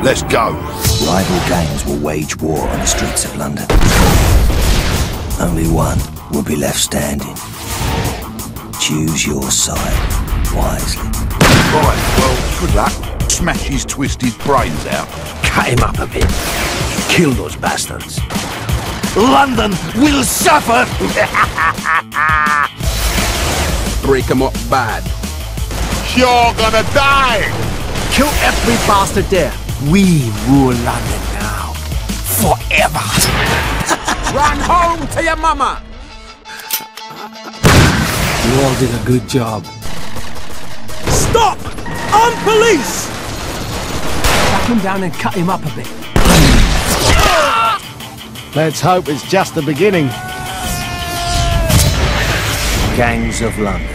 Let's go. Rival gangs will wage war on the streets of London. Only one will be left standing. Choose your side wisely. Right, well, good luck. Smash his twisted brains out. Cut him up a bit. Kill those bastards. London will suffer! Break him up bad. You're gonna die! Kill every bastard there. We rule London now. Forever. Run home to your mama! You all did a good job. Stop! I'm police! Track him down and cut him up a bit. Let's hope it's just the beginning. Gangs of London.